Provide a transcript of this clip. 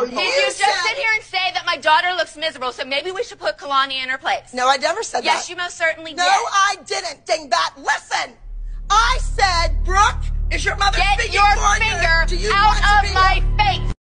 Did you just sit here and say that my daughter looks miserable, so maybe we should put Kalani in her place? No, I never said that. Yes, you most certainly did. No, I didn't, dingbat. Listen, I said, Brooke, is your mother Get speaking your for you? finger Do you out want to of be my face.